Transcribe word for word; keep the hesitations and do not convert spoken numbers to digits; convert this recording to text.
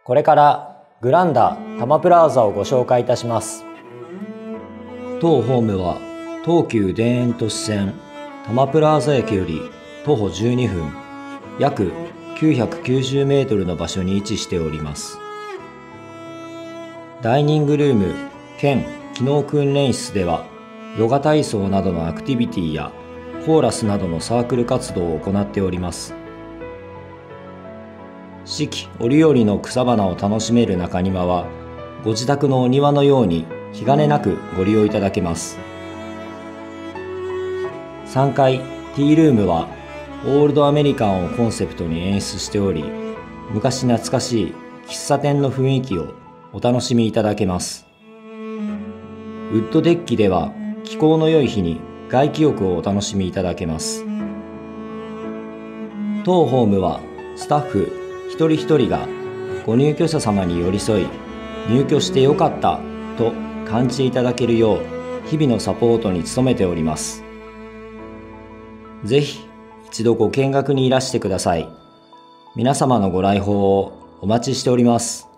これからグランダ多摩プラザをご紹介いたします。当ホームは東急田園都市線多摩プラザ駅より徒歩じゅうにふん、約きゅうひゃくきゅうじゅうメートルの場所に位置しております。ダイニングルーム兼機能訓練室では、ヨガ体操などのアクティビティやコーラスなどのサークル活動を行っております。四季折々の草花を楽しめる中庭は、ご自宅のお庭のように気兼ねなくご利用いただけます。さんがいティールームはオールドアメリカンをコンセプトに演出しており、昔懐かしい喫茶店の雰囲気をお楽しみいただけます。ウッドデッキでは気候の良い日に外気浴をお楽しみいただけます。当ホームはスタッフ一人一人がご入居者様に寄り添い、入居してよかったと感じていただけるよう日々のサポートに努めております。ぜひ一度ご見学にいらしてください。皆様のご来訪をお待ちしております。